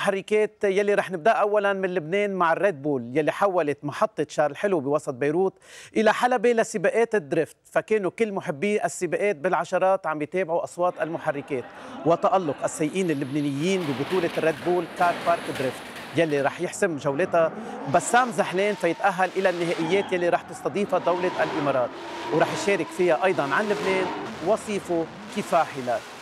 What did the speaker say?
المحركات يلي رح نبدأ أولا من لبنان مع الريد بول يلي حولت محطة شارل الحلو بوسط بيروت إلى حلبة لسباقات الدريفت، فكانوا كل محبي السباقات بالعشرات عم يتابعوا أصوات المحركات وتألق السائقين اللبنانيين ببطولة الريد بول كار بارك دريفت يلي رح يحسم جولتها بسام زحلان فيتأهل إلى النهائيات يلي رح تستضيفها دولة الإمارات، ورح يشارك فيها أيضا عن لبنان وصيفه كفاح هلال.